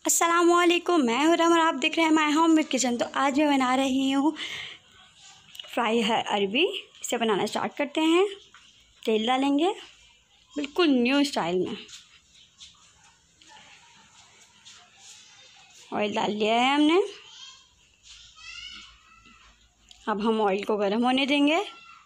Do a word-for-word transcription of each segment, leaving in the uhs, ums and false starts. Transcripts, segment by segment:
अस्सलामुअलैकुम, मैं हूँ रम और आप देख रहे हैं माय होम विद किचन। तो आज मैं बना रही हूँ फ्राई है अरबी। इसे बनाना स्टार्ट करते हैं। तेल डालेंगे बिल्कुल न्यू स्टाइल में। ऑयल डाल लिया है हमने। अब हम ऑयल को गर्म होने देंगे।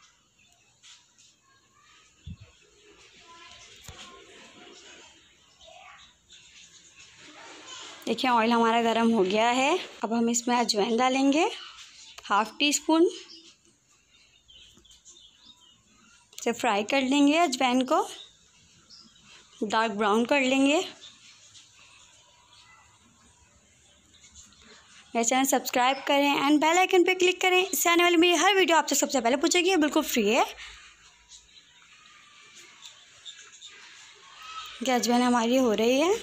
देखिए ऑयल हमारा गर्म हो गया है। अब हम इसमें अजवाइन डालेंगे हाफ़ टी स्पून। इसे फ्राई कर लेंगे। अजवाइन को डार्क ब्राउन कर लेंगे। मेरे चैनल सब्सक्राइब करें एंड बेल आइकन पे क्लिक करें। इससे आने वाली मेरी हर वीडियो आपसे सबसे पहले पूछेगी, बिल्कुल फ्री है। क्या अजवाइन हमारी हो रही है।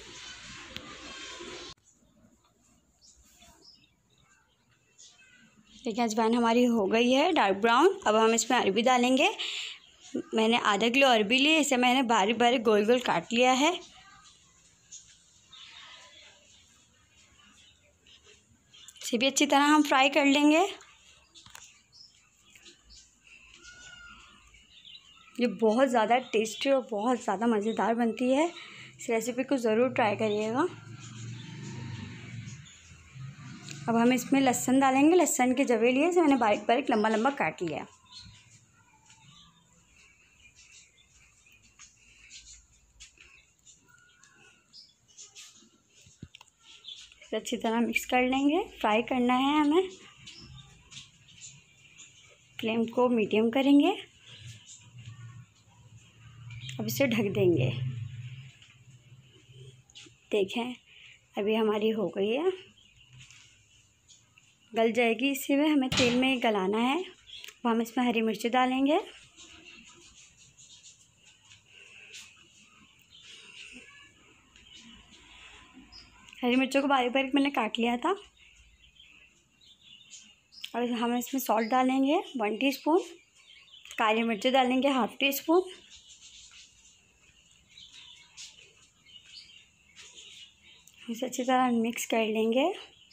देखिए अजवाइन हमारी हो गई है डार्क ब्राउन। अब हम इसमें अरबी डालेंगे। मैंने आधा किलो अरबी ली, इसे मैंने बारीक बारीक गोल गोल काट लिया है। इसे भी अच्छी तरह हम फ्राई कर लेंगे। ये बहुत ज़्यादा टेस्टी और बहुत ज़्यादा मज़ेदार बनती है। इस रेसिपी को ज़रूर ट्राई करिएगा। अब हम इसमें लहसुन डालेंगे। लहसुन के जवे लिए इसे मैंने बारीक बारीक लंबा लंबा काट लिया। अच्छी तरह मिक्स कर लेंगे। फ्राई करना है हमें। फ्लेम को मीडियम करेंगे। अब इसे ढक देंगे। देखें अभी हमारी हो गई है, गल जाएगी। इसी में हमें तेल में गलाना है। अब हम इसमें हरी मिर्च डालेंगे। हरी मिर्चों को बारीक बारीक मैंने काट लिया था। और हम इसमें सॉल्ट डालेंगे वन टीस्पून। काली मिर्च डालेंगे हाफ टी स्पून। इसे अच्छी तरह मिक्स कर लेंगे।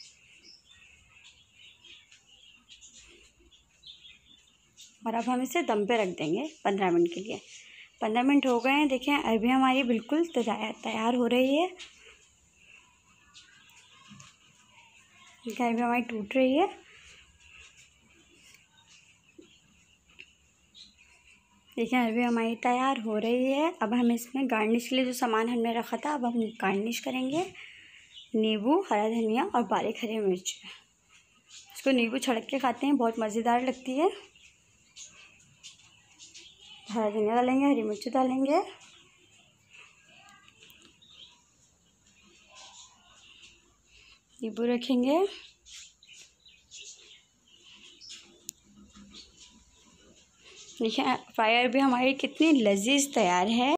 और अब हम इसे दम पे रख देंगे पंद्रह मिनट के लिए। पंद्रह मिनट हो गए हैं। देखें अरबी हमारी बिल्कुल तैयार हो रही है। अरबी हमारी टूट रही है। देखिए अरबी हमारी तैयार हो रही है। अब हम इसमें गार्निश के लिए जो सामान हमने रखा था, अब हम गार्निश करेंगे। नींबू, हरा धनिया और बारीक हरी मिर्च। इसको नींबू छिड़क के खाते हैं, बहुत मज़ेदार लगती है। हरा धनिया डालेंगे, हरी मिर्च डालेंगे। नींबू रखेंगे। देखिए फ्राई अरबी हमारी कितनी लजीज तैयार है।